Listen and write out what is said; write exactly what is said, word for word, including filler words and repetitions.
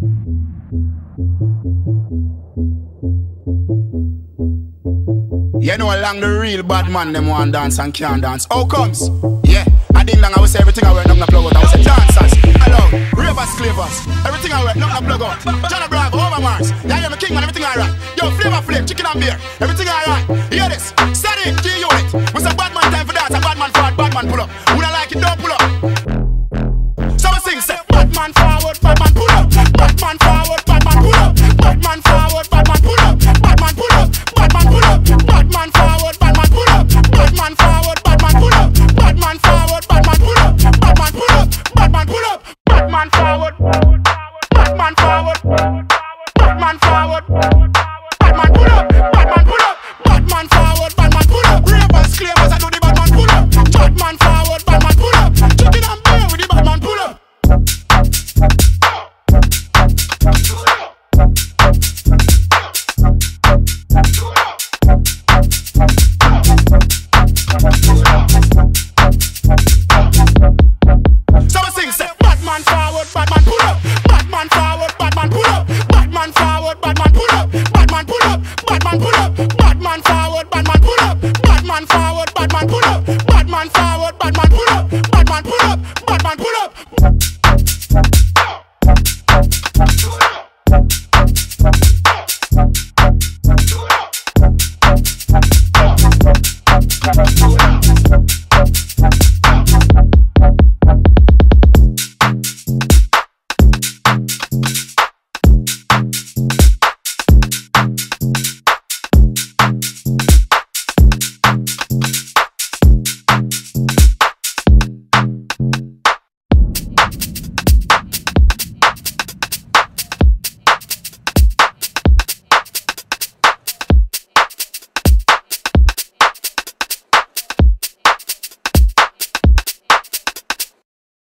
You know along the real bad man them want dance and can't dance. How comes? Yeah, I ding long I will say everything I wear, nothing I plug out. I will say dancers, hello, ravers, clavers, everything I wear, nothing I plug out. John Bravo, over Mars, yeah, you're my king man, everything alright. Yo, flavor flame, chicken and beer, everything alright. Hear this, steady, G unit. What's a bad man time for dance, a bad man forward, bad man pull up. Who don't like it, don't pull up. So we sing, say, bad man forward, bad man pull up. Bad man forward, bad man pull up. Bad man forward, bad man pull up. Bad man pull up, bad man pull up. Bad man forward, bad man pull up. Bad man forward, bad man pull up. Bad man forward, bad man pull up. Bad man pull up, bad man pull up. Bad man forward, bad man forward, bad man forward.